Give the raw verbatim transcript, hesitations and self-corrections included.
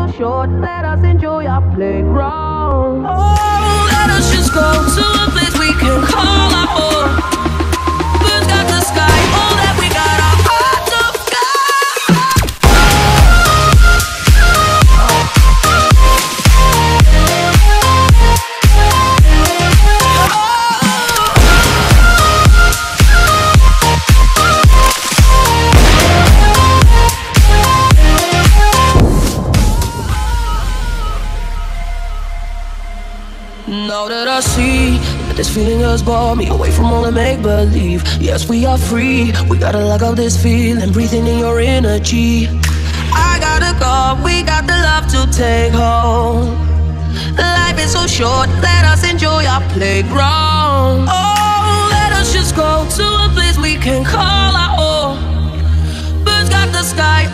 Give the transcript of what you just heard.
short, let us enjoy our playground. Oh, let us just go to a place we can call our home. Birds got the sky, all that we got our hearts of now that I see that this feeling has brought me away from all the make-believe. Yes, we are free, we gotta lock up this feeling, breathing in your energy. I gotta go, we got the love to take home. Life is so short, let us enjoy our playground. Oh, let us just go to a place we can call our own. Birds got the sky,